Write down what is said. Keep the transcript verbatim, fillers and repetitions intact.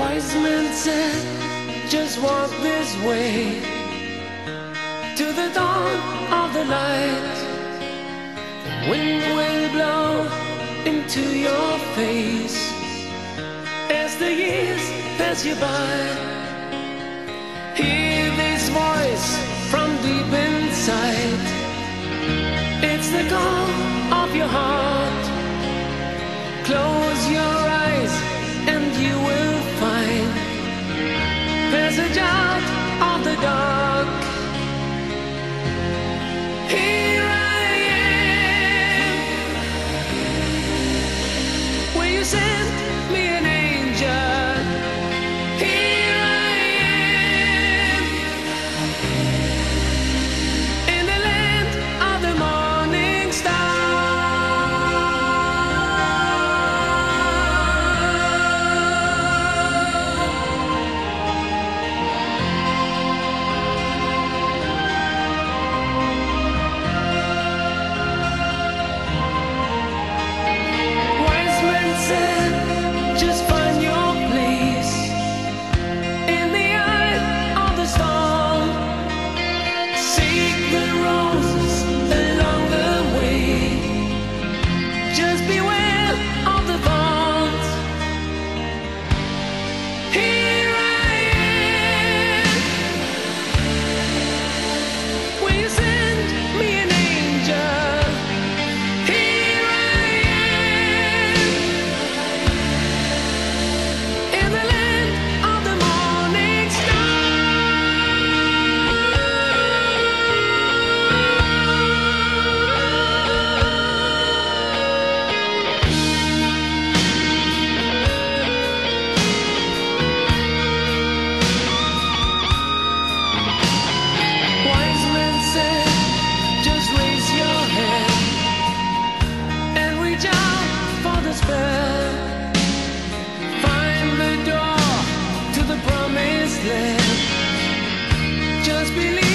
Wise men said, just walk this way to the dawn of the light. The wind will blow into your face as the years pass you by. Hear this voice from deep inside. It's the call of your heart. Close your eyes and you will find passage out of the dark. Here I am. Will you send me an angel? Here I am. In the land of the morning star. Just find your place in the eye of the storm. Seek the roses along the way. Just beware of the thorns. Here I am. Will you send me an angel? Here I am. In the land of the morning star. Wise men said, just raise your hand and reach out for the spell. Find the door to the promised land. Just believe.